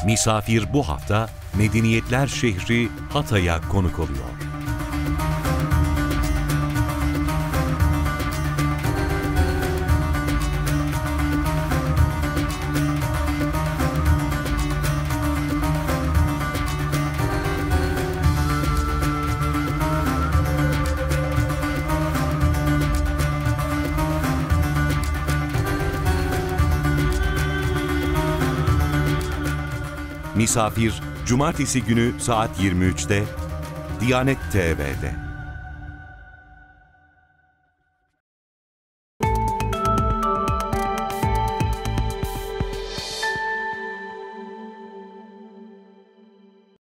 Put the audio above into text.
Misafir bu hafta medeniyetler şehri Hatay'a konuk oluyor. Misafir, Cumartesi günü saat 23'te Diyanet TV'de.